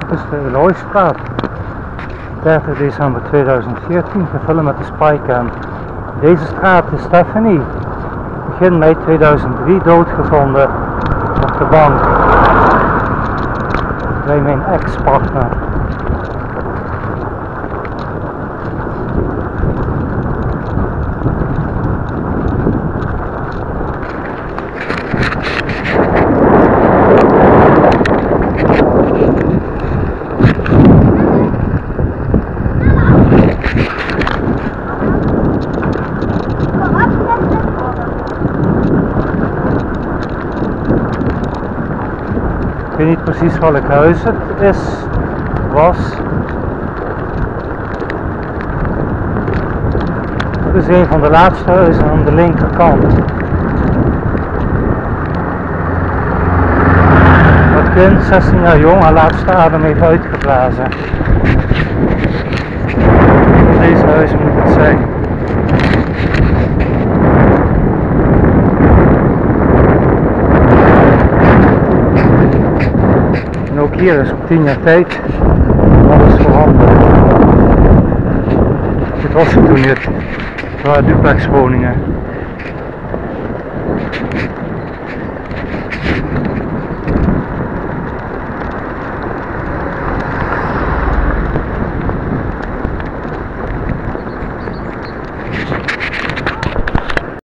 Dit is de Eloystraat. 30 december 2014, gefilmd met de Spycam. Deze straat is Stephanie. Begin mei 2003 doodgevonden op de bank bij mijn ex-partner. Ik weet niet precies welk huis het was. Het is een van de laatste huizen aan de linkerkant. Dat kind, 16 jaar jong, haar laatste adem heeft uitgeblazen. Deze huizen moet het zijn. En ook hier is op 10 jaar tijd alles veranderd. Dit was het toen niet. Het waren duplexwoningen.